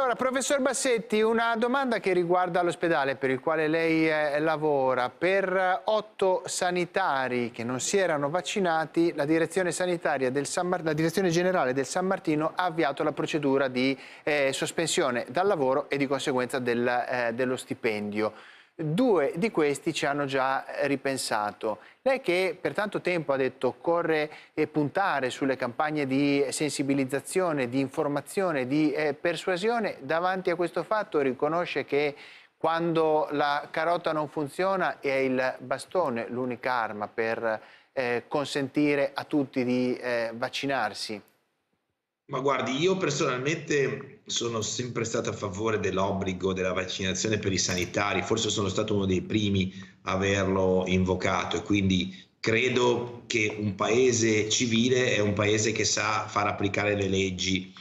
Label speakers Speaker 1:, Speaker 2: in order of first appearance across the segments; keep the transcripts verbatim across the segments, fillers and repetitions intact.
Speaker 1: Allora, professor Bassetti, una domanda che riguarda l'ospedale per il quale lei eh, lavora. Per otto sanitari che non si erano vaccinati, la direzione sanitaria del San Mar- la direzione generale del San Martino ha avviato la procedura di eh, sospensione dal lavoro e di conseguenza del, eh, dello stipendio. Due di questi ci hanno già ripensato. Lei che per tanto tempo ha detto occorre eh, puntare sulle campagne di sensibilizzazione, di informazione, di eh, persuasione, davanti a questo fatto riconosce che quando la carota non funziona è il bastone l'unica arma per eh, consentire a tutti di eh, vaccinarsi?
Speaker 2: Ma guardi, io personalmente sono sempre stato a favore dell'obbligo della vaccinazione per i sanitari, forse sono stato uno dei primi a averlo invocato e quindi credo che un paese civile è un paese che sa far applicare le leggi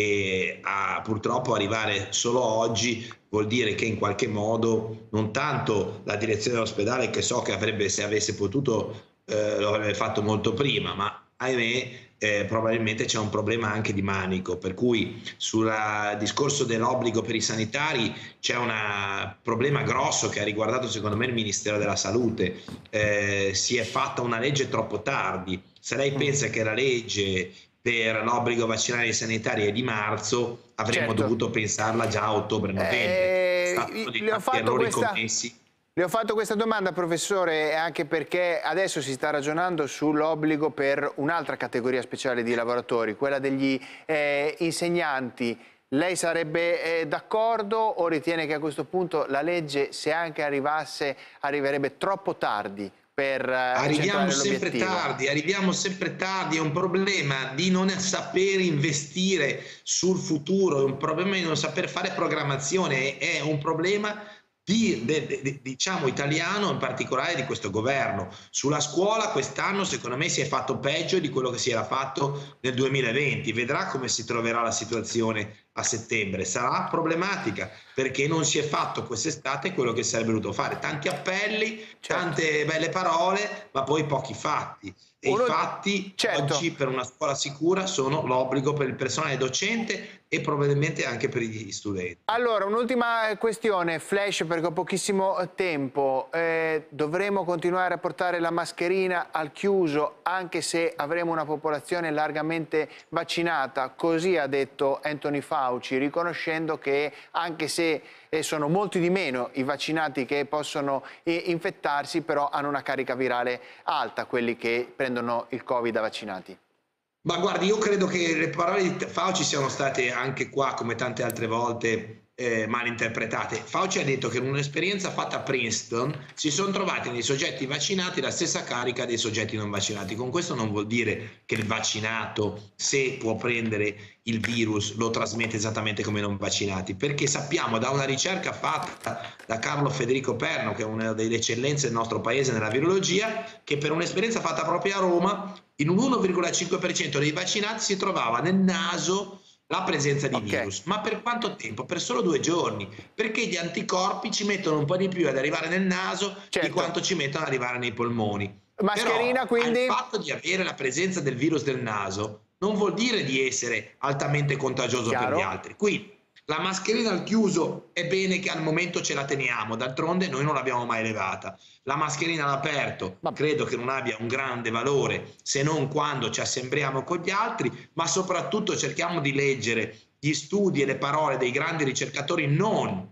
Speaker 2: e a, purtroppo arrivare solo oggi vuol dire che in qualche modo non tanto la direzione dell'ospedale, che so che avrebbe, se avesse potuto, eh, lo avrebbe fatto molto prima, ma ahimè Eh, probabilmente c'è un problema anche di manico, per cui sul discorso dell'obbligo per i sanitari c'è un problema grosso che ha riguardato secondo me il Ministero della Salute. Eh, si è fatta una legge troppo tardi. Se lei pensa che la legge per l'obbligo vaccinale ai sanitari è di marzo, avremmo
Speaker 1: Certo.
Speaker 2: dovuto pensarla già a ottobre-novembre.
Speaker 1: Eh,
Speaker 2: È stato uno dei
Speaker 1: le ho
Speaker 2: tanti errori
Speaker 1: questa...
Speaker 2: commessi.
Speaker 1: Le ho fatto questa domanda, professore, anche perché adesso si sta ragionando sull'obbligo per un'altra categoria speciale di lavoratori, quella degli eh, insegnanti. Lei sarebbe eh, d'accordo o ritiene che a questo punto la legge, se anche arrivasse, arriverebbe troppo tardi per eh,
Speaker 2: Arriviamo sempre
Speaker 1: l'obiettivo?
Speaker 2: tardi, arriviamo sempre tardi, è un problema di non saper investire sul futuro, è un problema di non saper fare programmazione, è un problema Di, de, de, diciamo italiano, in particolare di questo governo. Sulla scuola quest'anno secondo me si è fatto peggio di quello che si era fatto nel duemilaventi. Vedrà come si troverà la situazione a settembre, sarà problematica perché non si è fatto quest'estate quello che sarebbe dovuto fare, tanti appelli,
Speaker 1: Certo.
Speaker 2: tante belle parole, ma poi pochi fatti. E Uno... i fatti certo. Oggi per una scuola sicura sono l'obbligo per il personale docente e probabilmente anche per gli studenti.
Speaker 1: Allora, un'ultima questione, flash, perché ho pochissimo tempo. Eh, dovremo continuare a portare la mascherina al chiuso anche se avremo una popolazione largamente vaccinata, così ha detto Anthony Fauci, riconoscendo che anche se eh, sono molti di meno i vaccinati che possono eh, infettarsi, però hanno una carica virale alta, quelli che prendono il Covid da vaccinati.
Speaker 2: Ma guardi, io credo che le parole di Fauci siano state anche qua, come tante altre volte, eh, mal interpretate. Fauci ha detto che in un'esperienza fatta a Princeton si sono trovati nei soggetti vaccinati la stessa carica dei soggetti non vaccinati. Con questo non vuol dire che il vaccinato, se può prendere il virus, lo trasmette esattamente come i non vaccinati, perché sappiamo da una ricerca fatta da Carlo Federico Perno, che è una delle eccellenze del nostro paese nella virologia, che per un'esperienza fatta proprio a Roma, in un uno virgola cinque per cento dei vaccinati si trovava nel naso la presenza di okay. virus. Ma per quanto tempo? Per solo due giorni, perché gli anticorpi ci mettono un po' di più ad arrivare nel naso certo. di quanto ci mettono ad arrivare nei polmoni.
Speaker 1: Mascherina,
Speaker 2: Però,
Speaker 1: quindi...
Speaker 2: il fatto di avere la presenza del virus del naso non vuol dire di essere altamente contagioso Chiaro. per gli altri. Quindi la mascherina al chiuso è bene che al momento ce la teniamo, d'altronde noi non l'abbiamo mai levata. La mascherina all'aperto credo che non abbia un grande valore se non quando ci assembriamo con gli altri, ma soprattutto cerchiamo di leggere gli studi e le parole dei grandi ricercatori non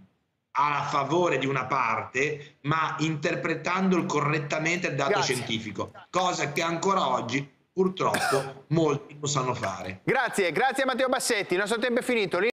Speaker 2: a favore di una parte, ma interpretando correttamente il dato Grazie. scientifico, cosa che ancora oggi purtroppo molti non sanno fare.
Speaker 1: Grazie, grazie a Matteo Bassetti, il nostro tempo è finito.